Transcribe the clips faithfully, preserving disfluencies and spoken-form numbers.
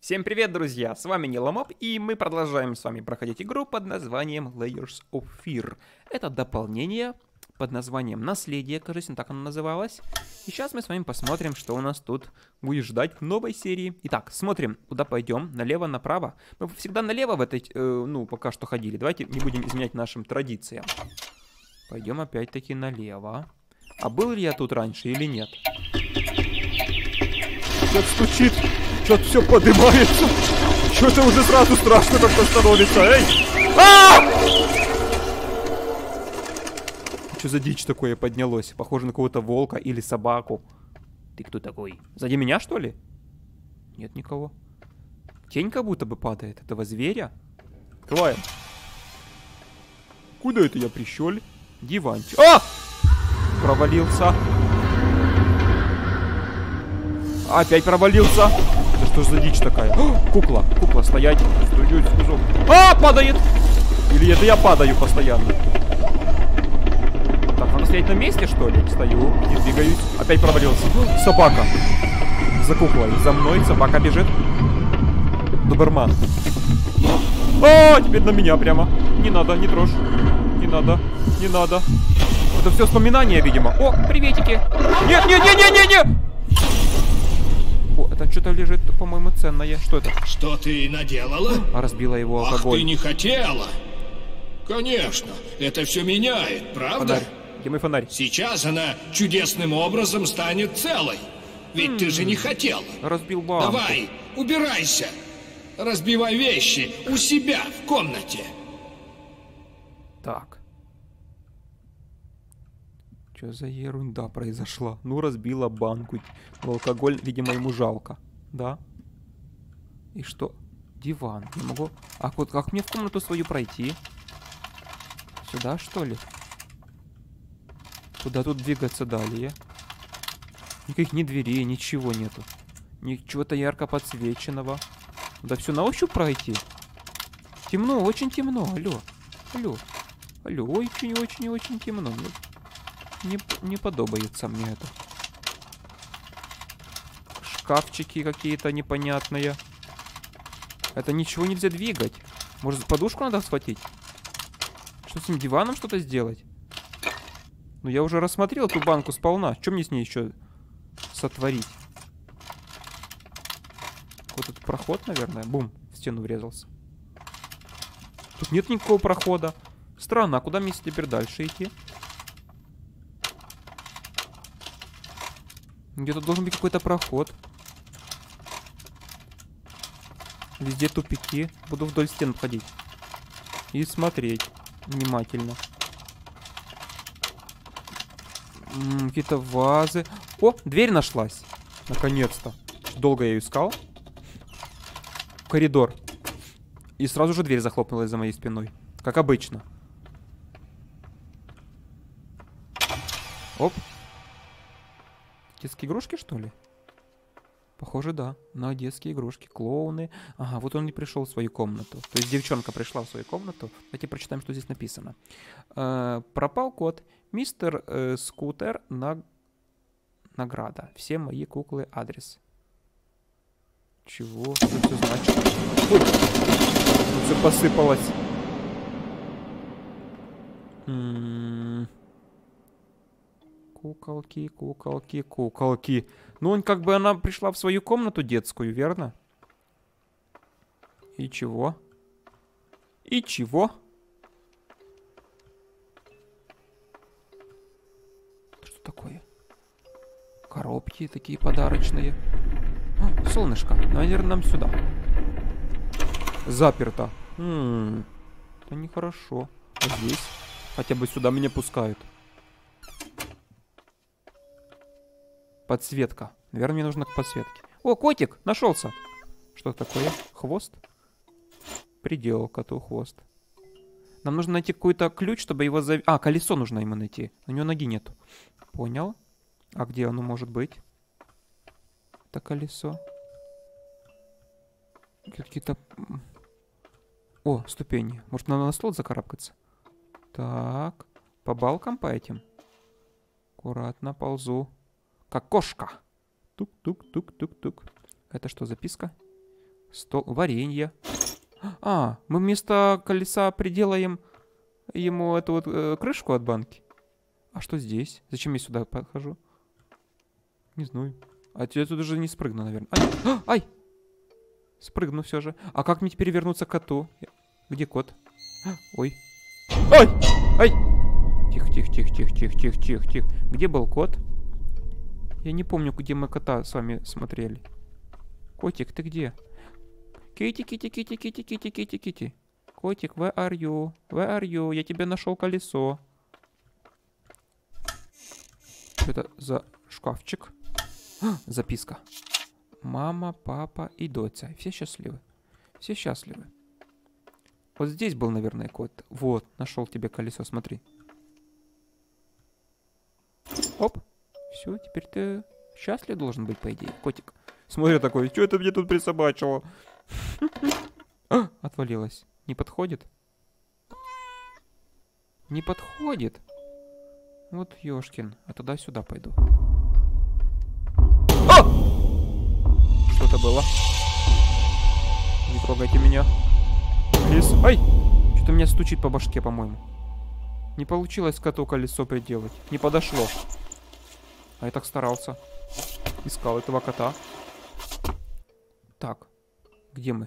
Всем привет, друзья! С вами Ниломоб, и мы продолжаем с вами проходить игру под названием Layers of Fear. Это дополнение под названием Наследие, кажется, так оно называлось. И сейчас мы с вами посмотрим, что у нас тут будет ждать в новой серии. Итак, смотрим, куда пойдем, налево, направо. Мы всегда налево в этой, э, ну, пока что ходили. Давайте не будем изменять нашим традициям. Пойдем опять-таки налево. А был ли я тут раньше или нет? Что-то стучит. Что-то все поднимается. Что-то уже сразу страшно как-то становится. Эй! А! Что за дичь такое поднялось? Похоже на какого-то волка или собаку. Ты кто такой? Сзади меня, что ли? Нет никого. Тень как будто бы падает этого зверя. Открываем. Куда это я прищёл? Диванчик. А! Провалился. Опять провалился. Это что за дичь такая? О, кукла, кукла, стоять. Стоять, сказал. А, падает. Или это я падаю постоянно? Так, надо стоять на месте, что ли? Стою, не двигаюсь. Опять провалился. О, собака. За куклой. За мной собака бежит. Доберман. А, теперь на меня прямо. Не надо, не трожь. Не надо, не надо. Это все вспоминания, видимо. О, приветики. Нет, нет, нет, нет, нет, нет. О, это что-то лежит, по-моему, ценное. Что это? Что ты наделала? А, разбила его алкоголь. Ах, ты не хотела. Конечно, это все меняет, правда? Фонарь. Где мой фонарь? Сейчас она чудесным образом станет целой. Ведь м-м, ты же не хотела. Разбил банку. Давай, убирайся. Разбивай вещи у себя в комнате. Так. Что за ерунда произошла? Ну, разбила банку. Алкоголь, видимо, ему жалко. Да? И что? Диван. Не могу... А вот как мне в комнату свою пройти? Сюда, что ли? Куда тут двигаться далее? Никаких ни дверей, ничего нету. Ничего-то ярко подсвеченного. Да все на ощупь пройти. Темно, очень темно. Алло. Алло. Алло, очень-очень-очень темно. Не, не подобается мне это. Шкафчики какие-то непонятные. Это ничего нельзя двигать. Может, подушку надо схватить? Что с этим диваном что-то сделать? Ну, я уже рассмотрел эту банку сполна. Что мне с ней еще сотворить? Вот этот проход, наверное. Бум, в стену врезался. Тут нет никакого прохода. Странно, а куда мне теперь дальше идти? Где-то должен быть какой-то проход. Везде тупики. Буду вдоль стен ходить. И смотреть внимательно. Какие-то вазы. О, дверь нашлась. Наконец-то. Долго я ее искал. Коридор. И сразу же дверь захлопнулась за моей спиной. Как обычно. Оп. Детские игрушки, что ли? Похоже, да. На детские игрушки. Клоуны. Ага, вот он и пришел в свою комнату. То есть девчонка пришла в свою комнату. Давайте прочитаем, что здесь написано. Э, пропал кот. Мистер э, Скутер на... Награда. Все мои куклы адрес. Чего? Что это все значит? Ой! Тут все посыпалось. М-м-м. Куколки, куколки, куколки. Ну, он как бы она пришла в свою комнату детскую, верно? И чего? И чего? Что такое? Коробки такие подарочные. А, солнышко. Наверное, нам сюда. Заперто. М-м, это нехорошо. А здесь? Хотя бы сюда меня пускают. Подсветка. Наверное, мне нужно к подсветке. О, котик! Нашелся! Что такое? Хвост? Приделал коту хвост. Нам нужно найти какой-то ключ, чтобы его зав... А, колесо нужно ему найти. У него ноги нету. Понял. А где оно может быть? Это колесо. Какие-то... О, ступени. Может, надо на стол закарабкаться? Так. По балкам по этим. Аккуратно ползу. Как кошка. Тук-тук-тук-тук-тук. Это что, записка? Стол, варенье. А, мы вместо колеса приделаем ему эту вот э, крышку от банки. А что здесь? Зачем я сюда подхожу? Не знаю. А я тут уже не спрыгну, наверное. Ай! А, ай! Спрыгну все же. А как мне теперь вернуться к коту? Где кот? Ой. Ай! Ай! Тихо, тихо, тихо, тихо, тихо, тихо, тихо, тихо. Где был кот? Я не помню, где мы кота с вами смотрели. Котик, ты где? Кити, кити, кити, кити, кити, кити, кити. Котик, where are you? Where are you? Я тебе нашел колесо. Что это за шкафчик? А, записка. Мама, папа и доча. Все счастливы. Все счастливы. Вот здесь был, наверное, кот. Вот, нашел тебе колесо, смотри. Оп. Все, теперь ты счастлив должен быть, по идее. Котик. Смотри такой, что это мне тут присобачило? А, отвалилось. Не подходит? Не подходит. Вот ёшкин. А тогда сюда пойду. А! Что-то было. Не трогайте меня. Лис. Ай! Что-то меня стучит по башке, по-моему. Не получилось коту колесо приделать. Не подошло. А я так старался. Искал этого кота. Так. Где мы?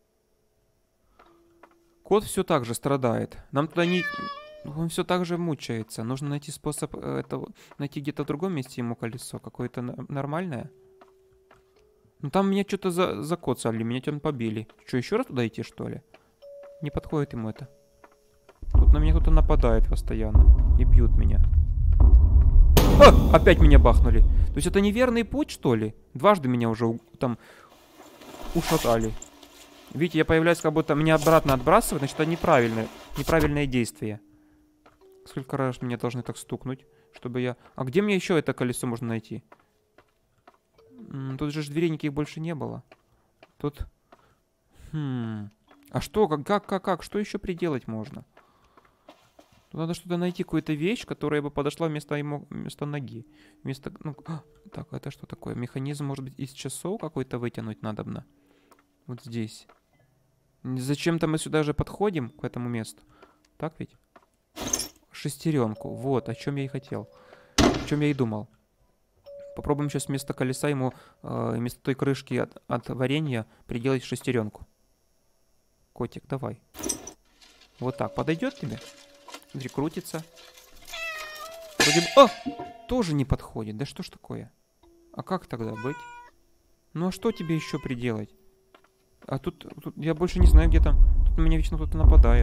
Кот все так же страдает. Нам туда не... Он все так же мучается. Нужно найти способ этого... Найти где-то в другом месте ему колесо. Какое-то нормальное. Ну там меня что-то за... закоцали. Меня там побили. Что, еще раз туда идти, что ли? Не подходит ему это. Тут на меня кто-то нападает постоянно. И бьют меня. А! Опять меня бахнули. То есть это неверный путь, что ли? Дважды меня уже там ушатали. Видите, я появляюсь, как будто меня обратно отбрасывают. Значит, это неправильное, неправильное действие. Сколько раз меня должны так стукнуть, чтобы я... А где мне еще это колесо можно найти? М-м, тут же дверей никаких больше не было. Тут... Хм... А что? Как, как, как, как? Что еще приделать можно? Тут надо что-то найти, какую-то вещь, которая бы подошла вместо, ему, вместо ноги. Вместо... Ну, а, так, это что такое? Механизм, может быть, из часов какой-то вытянуть надобно? Вот здесь. Зачем-то мы сюда же подходим, к этому месту. Так ведь? Шестеренку. Вот, о чем я и хотел. О чем я и думал. Попробуем сейчас вместо колеса ему, э, вместо той крышки от, от варенья, приделать шестеренку. Котик, давай. Вот так. Подойдет тебе? Смотри, крутится. Вроде бы... А! Тоже не подходит. Да что ж такое? А как тогда быть? Ну а что тебе еще приделать? А тут, тут я больше не знаю, где там. Тут на меня вечно кто-то нападает.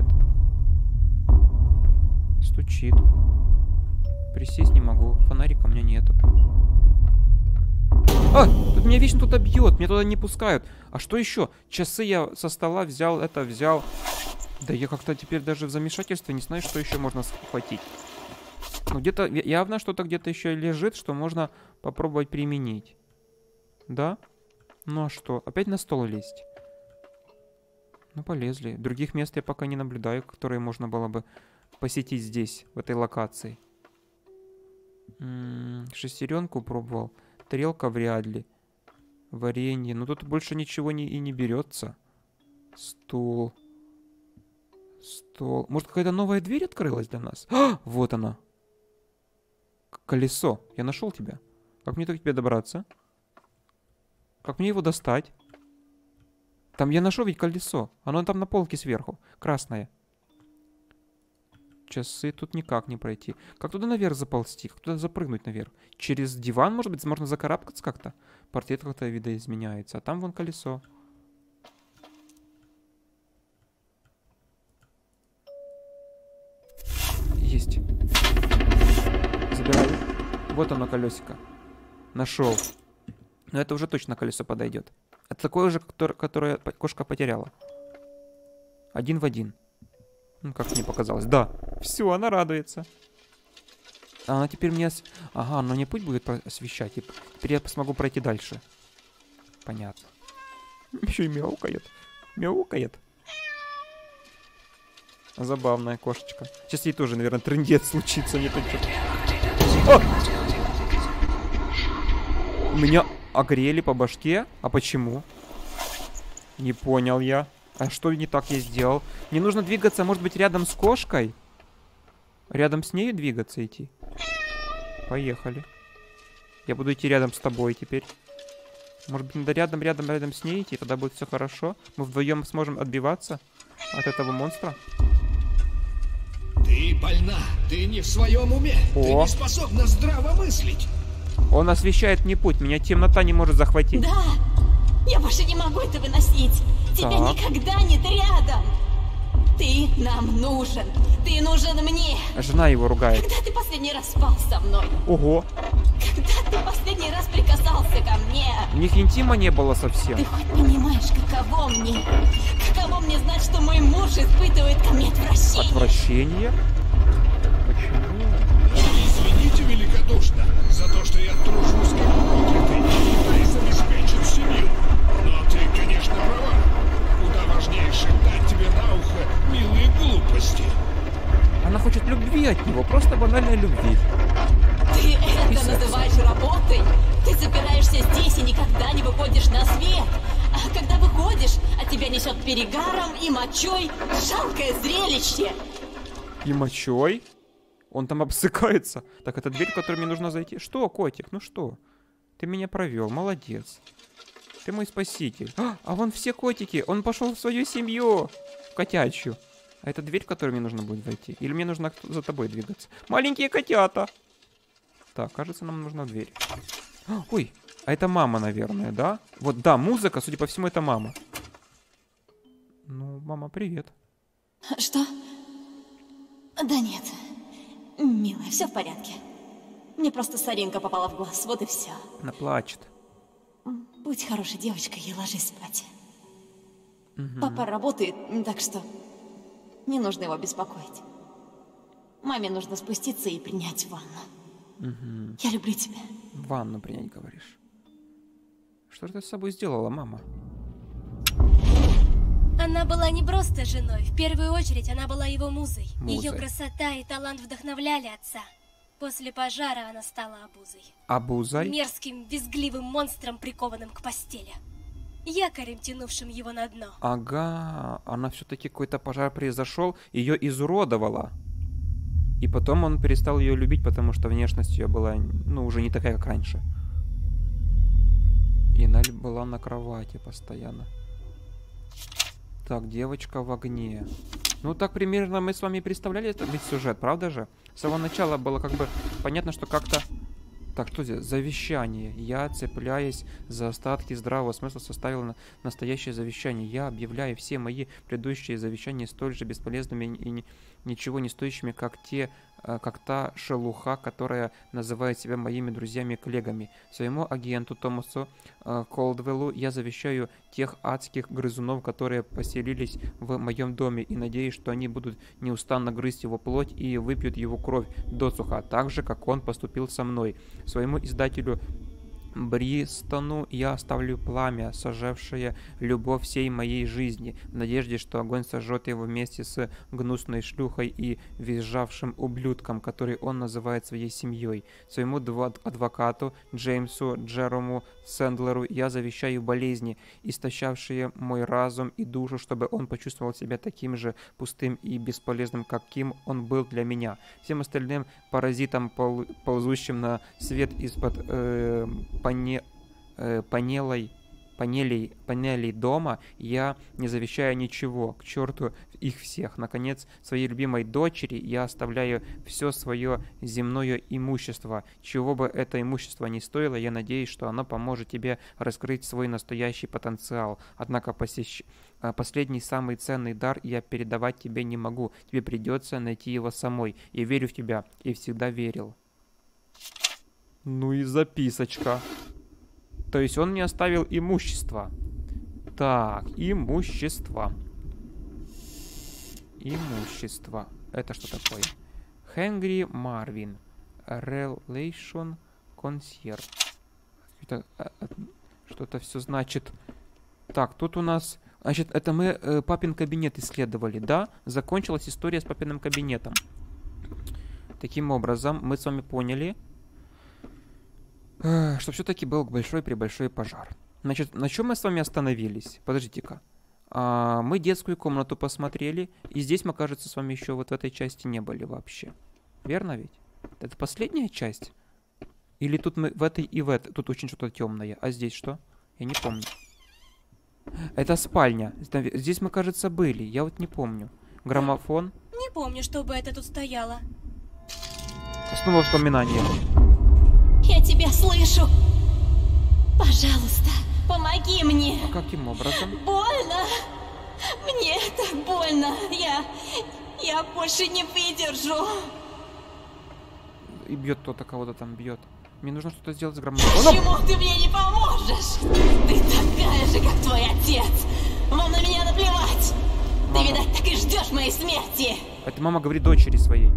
Стучит. Присесть не могу. Фонарика у меня нету. А! Тут меня вечно кто-то бьет. Меня туда не пускают. А что еще? Часы я со стола взял, это взял. Да я как-то теперь даже в замешательстве не знаю, что еще можно схватить. Ну где-то явно что-то где-то еще лежит, что можно попробовать применить. Да? Ну а что? Опять на стол лезть? Ну полезли. Других мест я пока не наблюдаю, которые можно было бы посетить здесь, в этой локации. М-м, шестеренку пробовал. Тарелка вряд ли. Варенье. Ну тут больше ничего не, и не берется. Стул. Стол. Может, какая-то новая дверь открылась для нас? А, вот она. К- колесо. Я нашел тебя. Как мне до тебя добраться? Как мне его достать? Там я нашел ведь колесо. Оно там на полке сверху. Красное. Часы тут никак не пройти. Как туда наверх заползти? Как туда запрыгнуть наверх? Через диван, может быть, можно закарабкаться как-то? Портрет как-то видоизменяется. А там вон колесо. Есть. Забираю. Вот оно, колесико. Нашел. Но это уже точно колесо подойдет. Это такое же, которое кошка потеряла. Один в один. Ну, как мне показалось. Да. Все, она радуется. А она теперь мне... Ага, она мне путь будет освещать. И теперь я смогу пройти дальше. Понятно. Еще и мяукает. Мяукает. Забавная кошечка. Сейчас ей тоже, наверное, трындец случится. Не то что. Меня огрели по башке. А почему? Не понял я. А что не так я сделал? Мне нужно двигаться, может быть, рядом с кошкой? Рядом с ней двигаться идти? Поехали. Я буду идти рядом с тобой теперь. Может быть, надо рядом, рядом, рядом с ней идти, тогда будет все хорошо. Мы вдвоем сможем отбиваться от этого монстра. Ты больна, ты не в своем уме. О. Ты не способна здраво мыслить. Он освещает мне путь, меня темнота не может захватить. Да, я больше не могу это выносить. Тебя Так. никогда нет рядом. Ты нам нужен. Ты нужен мне. Жена его ругает. Когда ты последний раз спал со мной? Ого, Когда ты последний раз прикасался ко мне? у них интима не было совсем. Ты хоть понимаешь, каково мне? Каково мне знать, что мой муж испытывает ко мне отвращение? Отвращение? Почему? Извините великодушно за то, что я тружусь как проклятый и пытаюсь обеспечить семью. Но ты, конечно, права. Куда важнее шептать тебе на ухо милые глупости. Она хочет любви от него, просто банальной любви. Ты это Писать. называешь работой? Ты запираешься здесь и никогда не выходишь на свет. А когда выходишь, от тебя несет перегаром и мочой. Жалкое зрелище. И мочой? Он там обсыкается. Так, это дверь, в которую мне нужно зайти. Что, котик, ну что? Ты меня провел, молодец. Ты мой спаситель. А, а вон все котики, он пошел в свою семью. В котячью. А это дверь, в которую мне нужно будет войти? Или мне нужно за тобой двигаться? Маленькие котята. Так, кажется, нам нужна дверь. А, ой, а это мама, наверное, да? Вот, да, музыка, судя по всему, это мама. Ну, мама, привет. Что? Да нет. Милая, все в порядке. Мне просто соринка попала в глаз, вот и все. Она плачет. Будь хорошей девочкой и ложись спать. Мгм. Папа работает, так что не нужно его беспокоить. Маме нужно спуститься и принять ванну. Мгм. Я люблю тебя. Ванну принять, говоришь. Что же ты с собой сделала, мама? Она была не просто женой, в первую очередь она была его музой. Музой. Ее красота и талант вдохновляли отца. После пожара она стала обузой. Абузай? Мерзким, визгливым монстром, прикованным к постели. Якорем, тянувшим его на дно. Ага, она все-таки какой-то пожар произошел, ее изуродовала. И потом он перестал ее любить, потому что внешность ее была, ну, уже не такая, как раньше. И она была на кровати постоянно. Так, девочка в огне. Ну, так примерно мы с вами представляли этот весь сюжет, правда же? С самого начала было как бы понятно, что как-то... Так, что здесь? Завещание. Я, цепляясь за остатки здравого смысла, составил на- настоящее завещание. Я объявляю все мои предыдущие завещания столь же бесполезными и ни- ничего не стоящими, как те, э, как та шелуха, которая называет себя моими друзьями и коллегами. Своему агенту Томасу э, Колдвеллу я завещаю тех адских грызунов, которые поселились в моем доме, и надеюсь, что они будут неустанно грызть его плоть и выпьют его кровь досуха, так же, как он поступил со мной. Своему издателю Бристону я оставлю пламя, сожжавшее любовь всей моей жизни, в надежде, что огонь сожжет его вместе с гнусной шлюхой и визжавшим ублюдком, который он называет своей семьей. Своему дво- адвокату Джеймсу Джерому Сэндлеру я завещаю болезни, истощавшие мой разум и душу, чтобы он почувствовал себя таким же пустым и бесполезным, каким он был для меня. Всем остальным паразитам, пол- ползущим на свет из-под э, пане, э, панелей, панелей, панелей дома, я не завещаю ничего, к черту их всех. Наконец, своей любимой дочери я оставляю все свое земное имущество. Чего бы это имущество ни стоило, я надеюсь, что оно поможет тебе раскрыть свой настоящий потенциал. Однако посещ... э, последний самый ценный дар я передавать тебе не могу. Тебе придется найти его самой. Я верю в тебя и всегда верил. Ну и записочка. То есть он мне оставил имущество. Так, имущество. Имущество. Это что такое? Хенгри Марвин. Relation Concierge. Это, а, а, что-то все значит. Так, тут у нас... Значит, это мы э, папин кабинет исследовали, да? Закончилась история с папиным кабинетом. Таким образом, мы с вами поняли... что все-таки был большой-пребольшой пожар. Значит, на чем мы с вами остановились? Подождите-ка. А, мы детскую комнату посмотрели, и здесь мы, кажется, с вами еще вот в этой части не были вообще. Верно ведь? Это последняя часть? Или тут мы в этой и в этой? Тут очень что-то темное. А здесь что? Я не помню. Это спальня. Здесь мы, кажется, были. Я вот не помню. Граммофон. Не помню, чтобы это тут стояло. Снова воспоминания. Я тебя слышу. Пожалуйста, помоги мне. А каким образом? Больно. Мне так больно. Я... Я больше не выдержу. И бьет кто-то, кого-то там бьет. Мне нужно что-то сделать с граммофоном. Почему ты мне не поможешь? Ты такая же, как твой отец. Вам на меня наплевать. Мама. Ты, видать, так и ждешь моей смерти. Это мама говорит дочери своей.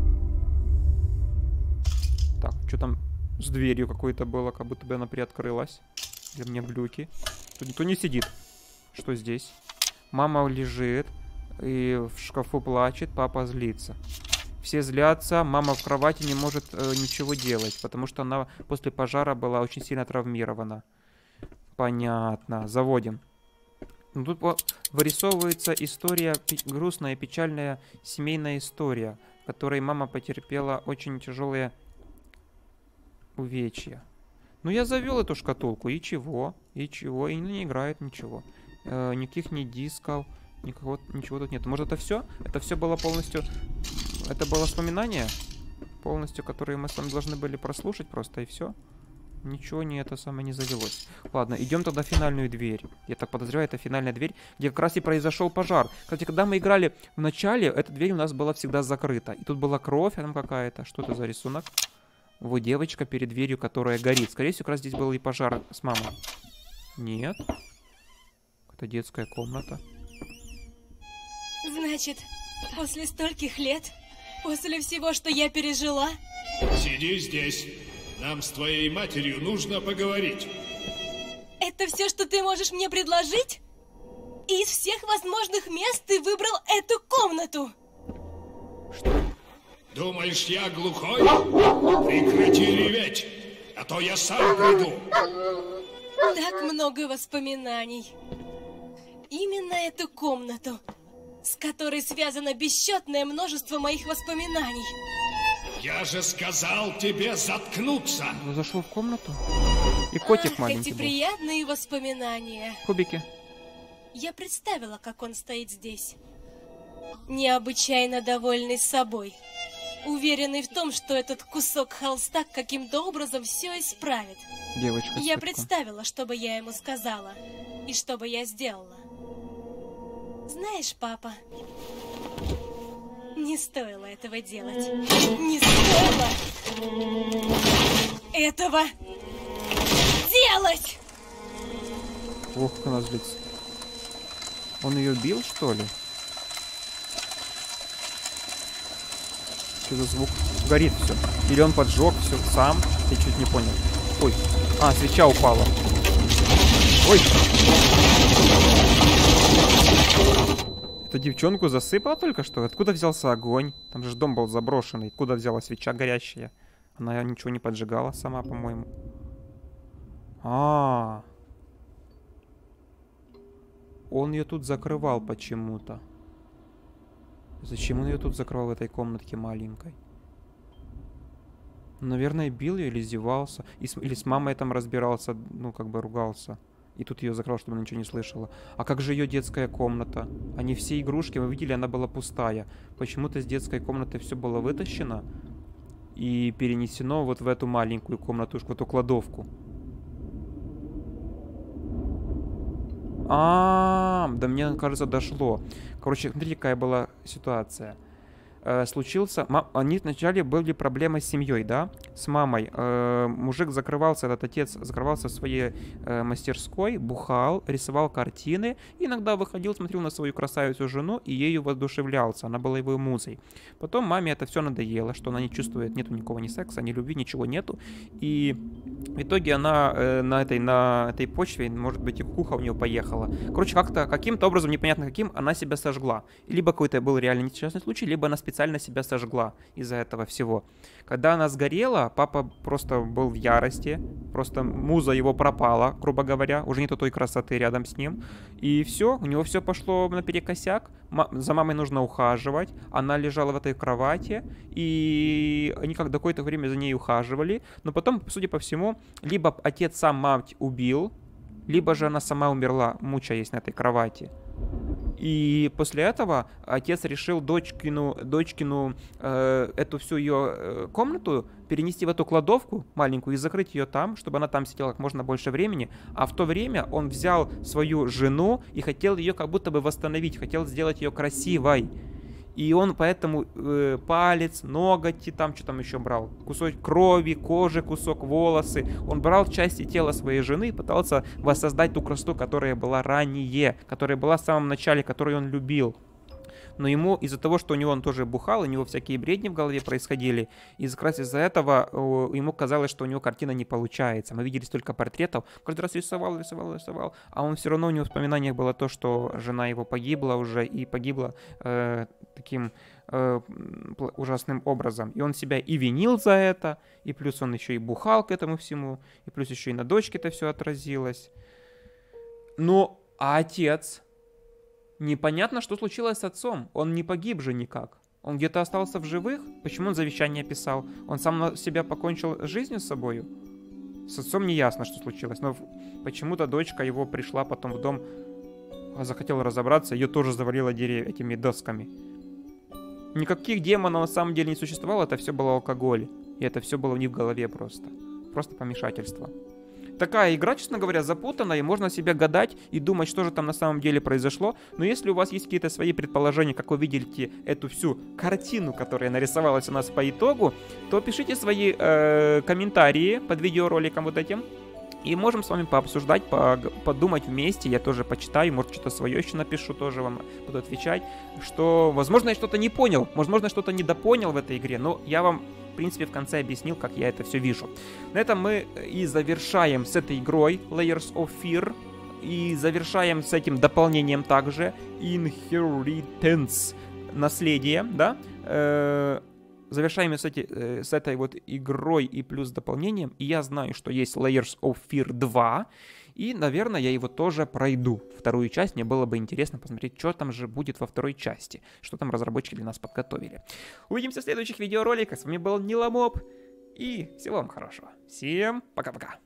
Так, что там с дверью какой-то было, как будто бы она приоткрылась. Для меня глюки. Тут никто не сидит. Что здесь? Мама лежит и в шкафу плачет, папа злится. Все злятся, мама в кровати не может э, ничего делать, потому что она после пожара была очень сильно травмирована. Понятно, заводим. Ну, тут вырисовывается история, грустная, печальная семейная история, в которой мама потерпела очень тяжелые увечья. Ну, я завел эту шкатулку, и чего? И чего? И не играет ничего. Э, никаких ни дисков, никакого, ничего тут нет. Может, это все? Это все было полностью... Это было воспоминание, полностью, которые мы с вами должны были прослушать просто, и все. Ничего не это самое не завелось. Ладно, идем тогда в финальную дверь. Я так подозреваю, это финальная дверь, где как раз и произошел пожар. Кстати, когда мы играли в начале, эта дверь у нас была всегда закрыта. И тут была кровь там какая-то. Что это за рисунок? Вот девочка перед дверью, которая горит. Скорее всего, как раз здесь был и пожар с мамой. Нет. Это детская комната. Значит, после стольких лет, после всего, что я пережила... Сиди здесь. Нам с твоей матерью нужно поговорить. Это все, что ты можешь мне предложить? Из всех возможных мест ты выбрал эту комнату. Думаешь, я глухой? Прекрати реветь, а то я сам приду. Так много воспоминаний. Именно эту комнату, с которой связано бесчетное множество моих воспоминаний. Я же сказал тебе заткнуться. Он зашел в комнату. И котик Ах, маленький эти был. приятные воспоминания. Кубики. Я представила, как он стоит здесь. Необычайно довольный собой. Уверенный в том, что этот кусок холста каким-то образом все исправит. Девочка. Я цветка. представила, что бы я ему сказала. И что бы я сделала. Знаешь, папа, не стоило этого делать. Не стоило этого делать! Ох, как она злится. Он ее бил, что ли? Что за звук? Горит все. Или он поджег все сам? Я чуть не понял. Ой. А, свеча упала. Ой. Эту девчонку засыпала только что? Откуда взялся огонь? Там же дом был заброшенный. Откуда взялась свеча горящая? Она ничего не поджигала сама, по-моему. А, -а, а. Он ее тут закрывал почему-то. Зачем он ее тут закрывал в этой комнатке маленькой? Наверное, бил ее или издевался. И с, или с мамой там разбирался, ну, как бы ругался. И тут ее закрыл, чтобы она ничего не слышала. А как же ее детская комната? Они все игрушки, вы видели, она была пустая. Почему-то с детской комнаты все было вытащено и перенесено вот в эту маленькую комнату, в эту кладовку. А, -а, -а, да мне, кажется, дошло. Короче, смотрите, какая была ситуация. Э, случился... Ма... Они вначале были проблемы с семьей, да? С мамой. Э, мужик закрывался, этот отец закрывался в своей э, мастерской, бухал, рисовал картины. Иногда выходил, смотрел на свою красавицу жену и ею воодушевлялся. Она была его музой. Потом маме это все надоело, что она не чувствует, нету никакого ни секса, ни любви, ничего нету. И в итоге она э, на, этой, на этой почве, может быть, и кукуха у нее поехала. Короче, как-то, каким-то образом, непонятно каким, она себя сожгла. Либо какой-то был реально несчастный случай, либо она специально специально себя сожгла из-за этого всего. Когда она сгорела, папа просто был в ярости, просто муза его пропала, грубо говоря, уже нету той красоты рядом с ним. И все, у него все пошло наперекосяк, за мамой нужно ухаживать, она лежала в этой кровати, и они как какое-то время за ней ухаживали, но потом, судя по всему, либо отец сам мать убил, либо же она сама умерла, мучаясь на этой кровати. И после этого отец решил дочкину, дочкину э, эту всю ее э, комнату перенести в эту кладовку маленькую и закрыть ее там, чтобы она там сидела как можно больше времени. А в то время он взял свою жену и хотел ее как будто бы восстановить, хотел сделать ее красивой. И он поэтому э, палец, ноготь, там что там еще брал, кусок крови, кожи, кусок волосы. Он брал части тела своей жены и пытался воссоздать ту красоту, которая была ранее, которая была в самом начале, которую он любил. Но ему из-за того, что у него он тоже бухал, у него всякие бредни в голове происходили, и как раз из-за этого о, ему казалось, что у него картина не получается. Мы видели столько портретов, каждый раз рисовал, рисовал, рисовал, а он все равно, у него в воспоминаниях было то, что жена его погибла уже, и погибла э, таким э, ужасным образом. И он себя и винил за это, и плюс он еще и бухал к этому всему, и плюс еще и на дочке это все отразилось. Ну, а отец... Непонятно, что случилось с отцом. Он не погиб же никак. Он где-то остался в живых? Почему он завещание писал? Он сам на себя покончил жизнью с собою? С отцом не ясно, что случилось. Но почему-то дочка его пришла потом в дом, захотела разобраться, ее тоже завалило деревья этими досками. Никаких демонов на самом деле не существовало, это все было алкоголь. И это все было у них в голове просто. Просто помешательство. Такая игра, честно говоря, запутанная, и можно себе гадать и думать, что же там на самом деле произошло. Но если у вас есть какие-то свои предположения, как вы видите эту всю картину, которая нарисовалась у нас по итогу, то пишите свои э, комментарии под видеороликом вот этим. И можем с вами пообсуждать, подумать вместе, я тоже почитаю, может что-то свое еще напишу, тоже вам буду отвечать, что, возможно, я что-то не понял, возможно, что-то недопонял в этой игре, но я вам, в принципе, в конце объяснил, как я это все вижу. На этом мы и завершаем с этой игрой Layers of Fear, и завершаем с этим дополнением также Inheritance, наследие, да, э Завершаем с, эти, э, с этой вот игрой и плюс дополнением. И я знаю, что есть Layers of Fear два. И, наверное, я его тоже пройду. Вторую часть. Мне было бы интересно посмотреть, что там же будет во второй части. Что там разработчики для нас подготовили. Увидимся в следующих видеороликах. С вами был Ниламоп. И всего вам хорошего. Всем пока-пока.